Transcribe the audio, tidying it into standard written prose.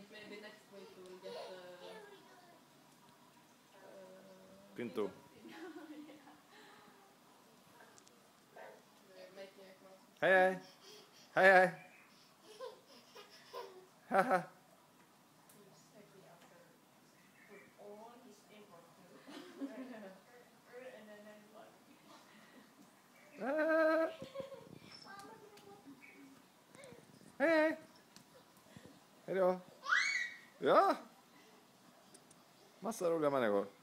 think maybe next week we'll get Pinto. Hej hej! Hej hej! Haha! Hej hej! Hejdå! Ja! Massa roliga människor.